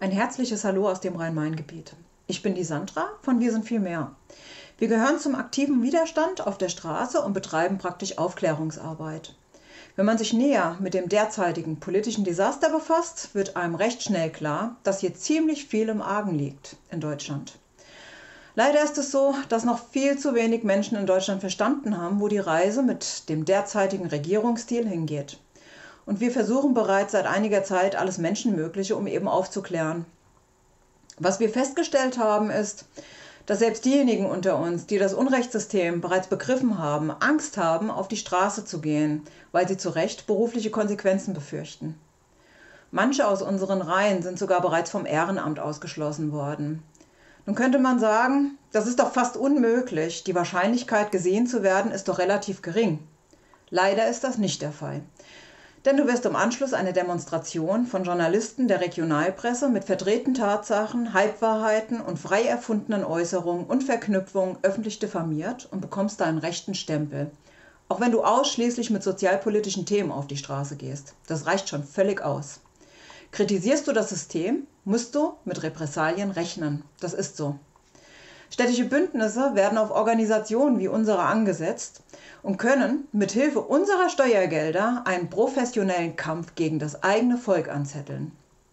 Ein herzliches Hallo aus dem Rhein-Main-Gebiet. Ich bin die Sandra von Wir sind viel mehr. Wir gehören zum aktiven Widerstand auf der Straße und betreiben praktisch Aufklärungsarbeit. Wenn man sich näher mit dem derzeitigen politischen Desaster befasst, wird einem recht schnell klar, dass hier ziemlich viel im Argen liegt in Deutschland. Leider ist es so, dass noch viel zu wenig Menschen in Deutschland verstanden haben, wo die Reise mit dem derzeitigen Regierungsstil hingeht. Und wir versuchen bereits seit einiger Zeit alles Menschenmögliche, um eben aufzuklären. Was wir festgestellt haben, ist, dass selbst diejenigen unter uns, die das Unrechtssystem bereits begriffen haben, Angst haben, auf die Straße zu gehen, weil sie zu Recht berufliche Konsequenzen befürchten. Manche aus unseren Reihen sind sogar bereits vom Ehrenamt ausgeschlossen worden. Nun könnte man sagen, das ist doch fast unmöglich, die Wahrscheinlichkeit gesehen zu werden ist doch relativ gering. Leider ist das nicht der Fall. Denn du wirst im Anschluss einer Demonstration von Journalisten der Regionalpresse mit verdrehten Tatsachen, Halbwahrheiten und frei erfundenen Äußerungen und Verknüpfungen öffentlich diffamiert und bekommst deinen rechten Stempel. Auch wenn du ausschließlich mit sozialpolitischen Themen auf die Straße gehst. Das reicht schon völlig aus. Kritisierst du das System, musst du mit Repressalien rechnen. Das ist so. Städtische Bündnisse werden auf Organisationen wie unsere angesetzt und können mit Hilfe unserer Steuergelder einen professionellen Kampf gegen das eigene Volk anzetteln.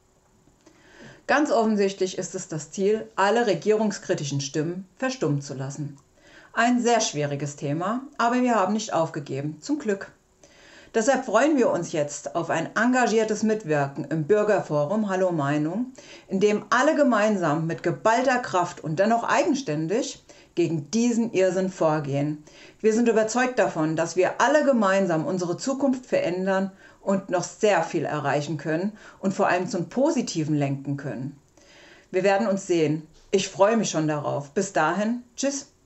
Ganz offensichtlich ist es das Ziel, alle regierungskritischen Stimmen verstummen zu lassen. Ein sehr schwieriges Thema, aber wir haben nicht aufgegeben, zum Glück. Deshalb freuen wir uns jetzt auf ein engagiertes Mitwirken im Bürgerforum Hallo Meinung, in dem alle gemeinsam mit geballter Kraft und dennoch eigenständig gegen diesen Irrsinn vorgehen. Wir sind überzeugt davon, dass wir alle gemeinsam unsere Zukunft verändern und noch sehr viel erreichen können und vor allem zum Positiven lenken können. Wir werden uns sehen. Ich freue mich schon darauf. Bis dahin, tschüss.